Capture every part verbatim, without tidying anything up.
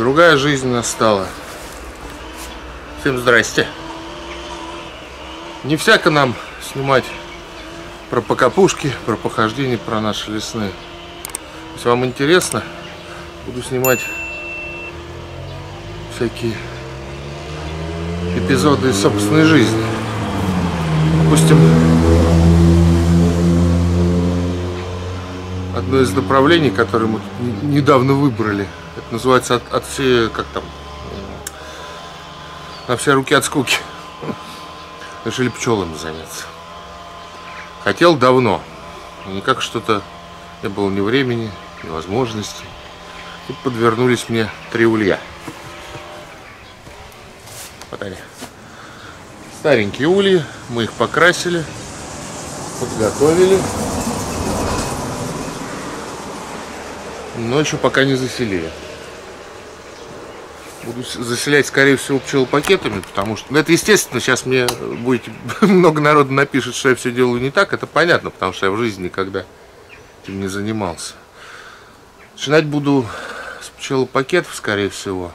другая жизнь настала. Всем здрасте. Не всяко нам снимать про покопушки, про похождения, про наши лесные. Если вам интересно, буду снимать всякие эпизоды из собственной жизни. Допустим, одно из направлений, которое мы недавно выбрали, это называется от, от все, как там, на все руки от скуки. Решили пчелами заняться. Хотел давно, но никак что-то не было ни времени, ни возможности. Тут подвернулись мне три улья. Вот они. Старенькие ульи, мы их покрасили, подготовили. Но еще пока не заселили. Буду заселять, скорее всего, пчелопакетами, потому что, ну, это естественно, сейчас мне будете много народу напишет, что я все делаю не так. Это понятно, потому что я в жизни никогда этим не занимался. Начинать буду с пчелопакетов, скорее всего.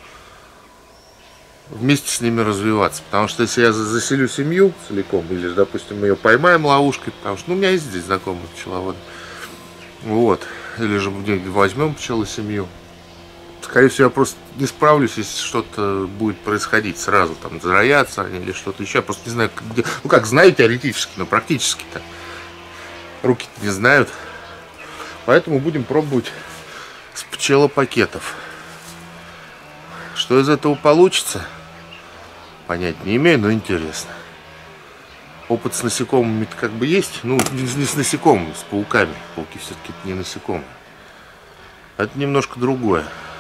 Вместе с ними развиваться. Потому что если я заселю семью целиком, или, допустим, мы ее поймаем ловушкой, потому что, ну, у меня есть здесь знакомые пчеловоды. Вот. Или же где-нибудь возьмем пчелосемью. Скорее всего, я просто не справлюсь, если что-то будет происходить сразу, там, зароятся они или что-то еще. Я просто не знаю, где. Ну, как, знаю теоретически, но практически-то руки-то не знают. Поэтому будем пробовать с пчелопакетов. Что из этого получится, понять не имею, но интересно. Опыт с насекомыми как бы есть. Ну, не с насекомыми, с пауками. Пауки все-таки не насекомые. Это немножко другое.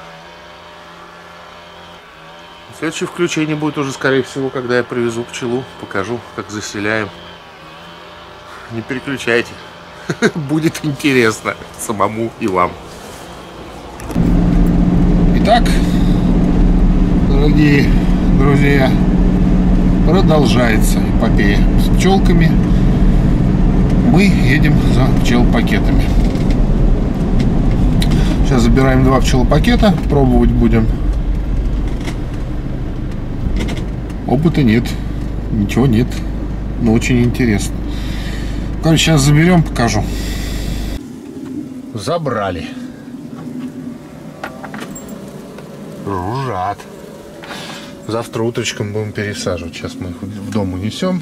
Следующее включение будет уже, скорее всего, когда я привезу пчелу. Покажу, как заселяем. Не переключайте. Будет интересно самому и вам. Итак, дорогие друзья, продолжается эпопея с пчелками. Мы едем за пчелопакетами. Сейчас забираем два пчелопакета, пробовать будем. Опыта нет, ничего нет, но очень интересно. Короче, сейчас заберем, покажу. Забрали. Жужжат. Завтра утречком будем пересаживать. Сейчас мы их в дом унесем.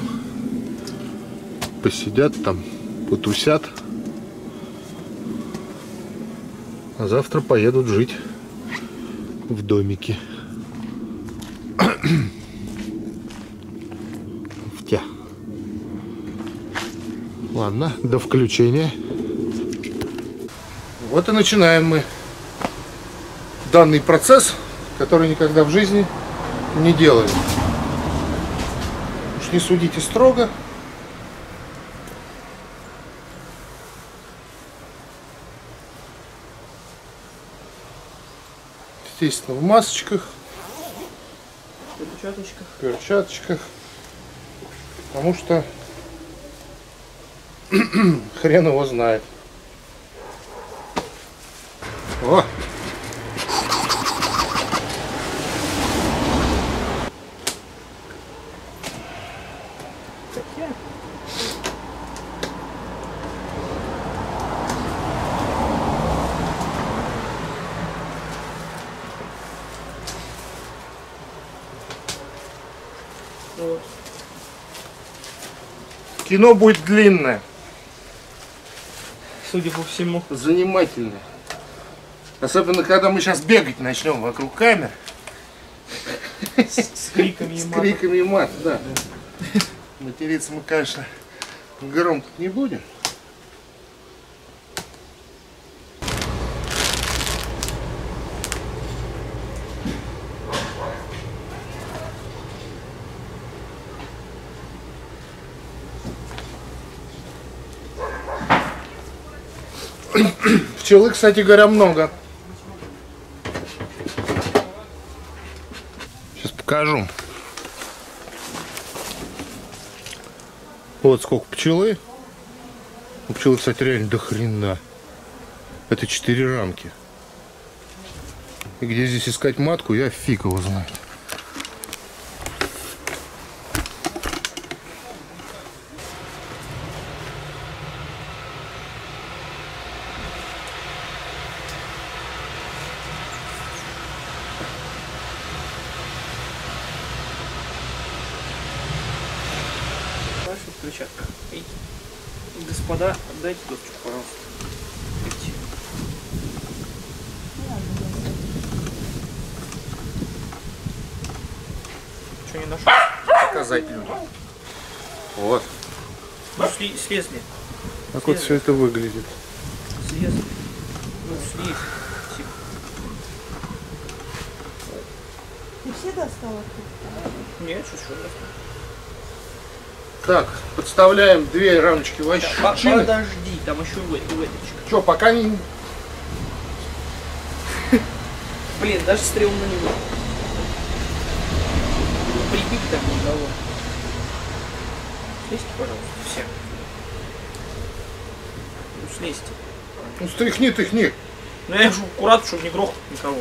Посидят там, потусят. А завтра поедут жить в домике. Втя. Ладно, до включения. Вот и начинаем мы данный процесс, который никогда в жизни не делали. Уж не судите строго. Естественно, в масочках, в перчаточках. В перчаточках. Потому что хрен его знает. О! Вот. Кино будет длинное. Судя по всему. Занимательное. Особенно, когда мы сейчас бегать начнем вокруг камер. С, с криками и матом. С криками и мат, да. Материться мы, конечно, громко не будем. Пчелы, кстати говоря, много. Сейчас покажу. Вот сколько пчелы. У пчелы, кстати, реально до хрена. Это четыре рамки. И где здесь искать матку, я фиг его знает. Перчатка. Эй, господа, отдайте доступ, пожалуйста. Видите? Что не нашел? Показать людям. Вот. Ну, сли, слезли. Так слезли. вот все это выглядит. Слезли. Ну, слезли. Тихо. Ты все достала? Нет, чуть-чуть достал. Так, подставляем две рамочки Да, вощины. подожди, там еще выточка. Че, пока не... Блин, даже стрёмно не было. Прибить там никого. Слезьте, пожалуйста, все. Ну, слезьте. Ну, стряхни, тряхни. Ну, я же аккуратно, чтобы не грохнуть никого.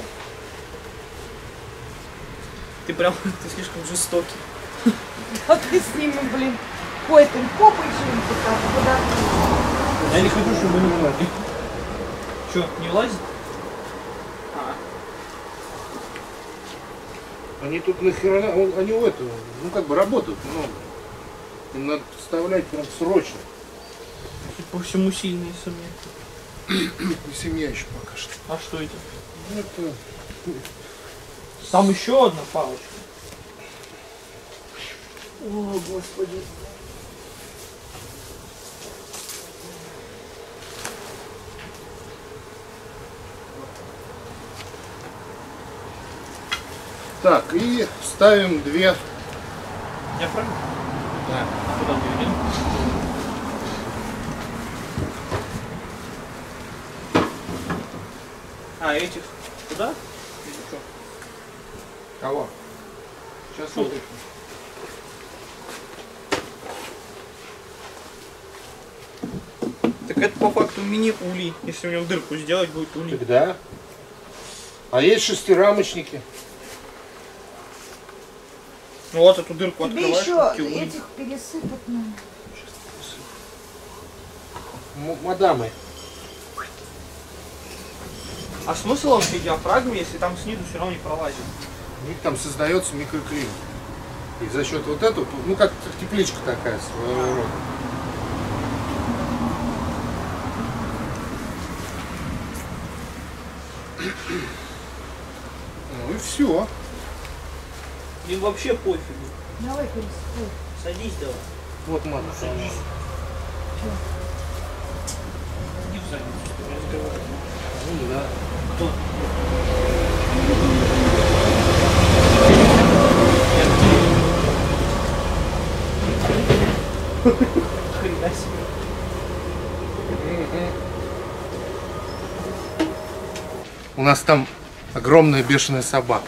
Ты прям, ты слишком жестокий. А ты с ними, блин, ой, ты попой жим-то там, куда? Я не хочу, чтобы не влазили. Че, не влазит? А. Они тут нахера, они у этого, ну как бы работают много. Им надо подставлять прям срочно. Судя по всему, сильные семьи. Не семья еще пока что. А что это? Ну, это... Там еще одна палочка. О, господи. Так, и ставим две. Я правильно? Да. А куда мы идем? А, этих куда? Или что? Кого? Сейчас Тут. вот. Так это по факту мини-улей. Если в нем дырку сделать, будет улей. Да. А есть шестирамочники. Ну вот эту дырку Тебе открываешь, еще как улей. этих пересыпать надо. М- мадамы. А смысл вообще диафрагмы, если там снизу все равно не пролазит? У них там создается микроклимат. И за счет вот этого, ну как тепличка такая своего рода. Ну и все. Им вообще пофигу. Давай пересыпай. Садись давай. Вот мат. Садись. Иди в задницу, не разговаривай. Ну да. Кто? Хрена себе. У нас там огромная бешеная собака.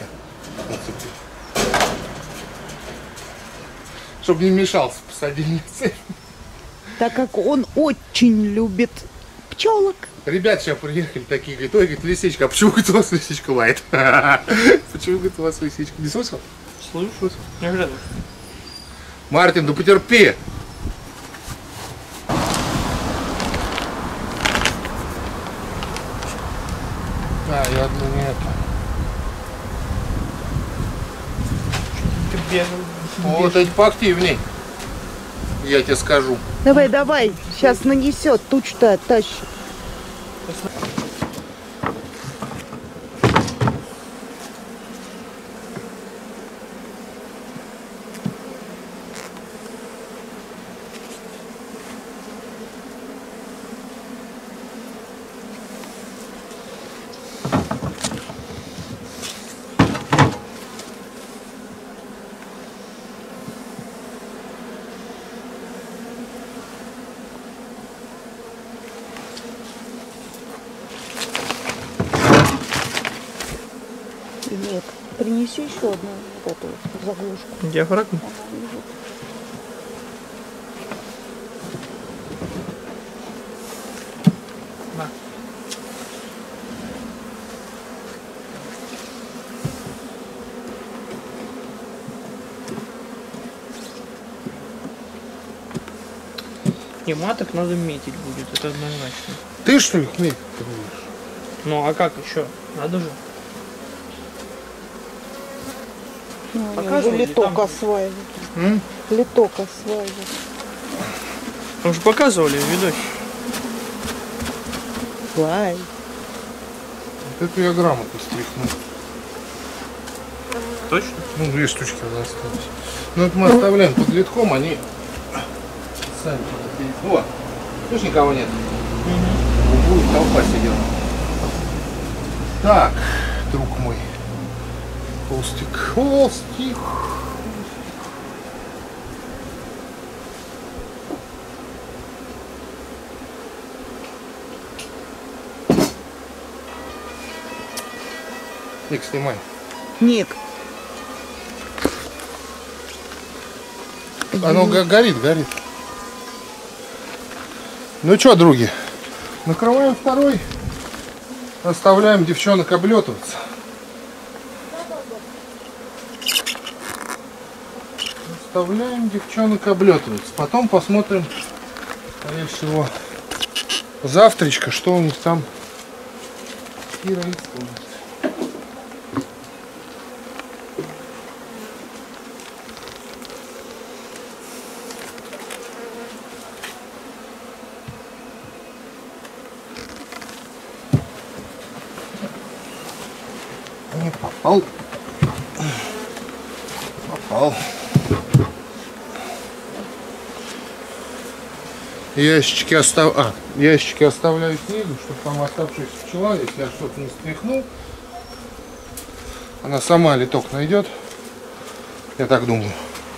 Чтобы не мешался, посадили на цепь. Так как он очень любит пчелок. Ребят сейчас приехали такие, говорят, ой, говорит, лисичка, а почему, говорит, у вас лисичка лает? Почему, говорит, у вас лисичка? Не слышал? Слышу. Не оглядывай. Мартин, ну потерпи. А, я одну не это. Ты бегал. Вот эти поактивней. Я тебе скажу. Давай, давай, сейчас нанесет, тучу-то оттащит. Нет, принеси еще одну вот эту вот заглушку. Диафрагма? Она лежит. На. Не, маток надо метить будет, это однозначно. Ты что ли метить будешь? Ну а как еще? Надо же. Ну, они уже Показывали, литок там- осваивают. М? Литок осваивают. Мы же показывали в видосе. Лай. Вот эту я грамотно стряхнул. Точно? Ну, две штучки у нас остались. Ну, это мы оставляем под литком, они сами туда. О, видишь, никого нет. Будет толпа сидела. Так, друг мой. Толстик. Толстик. Ник, снимай. Ник. Оно го- горит, горит. Ну что, други, накрываем второй. Оставляем девчонок облетываться. Оставляем девчонок облетываться. Потом посмотрим, скорее всего, завтрачка, что у них там Кира исполнит. Не попал. Попал. Ящички остав... а, ящички оставляю снизу, чтобы там оставшаяся пчела, если я что-то не стряхнул, она сама литок найдет. Я так думаю.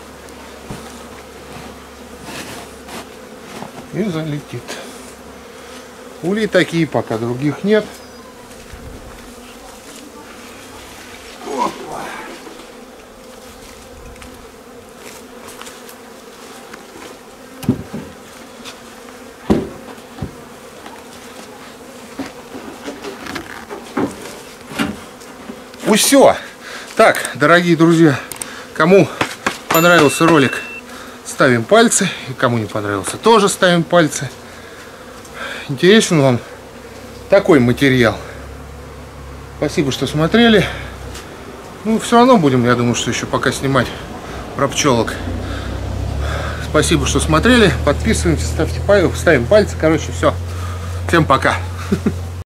И залетит. Улей такие, пока других нет. Ну все. Так, дорогие друзья, кому понравился ролик, ставим пальцы. И кому не понравился, тоже ставим пальцы. Интересен вам такой материал? Спасибо, что смотрели. Ну, все равно будем, я думаю, что еще пока снимать про пчелок. Спасибо, что смотрели. Подписываемся, ставьте пальцы, ставим пальцы. Короче, все. Всем пока.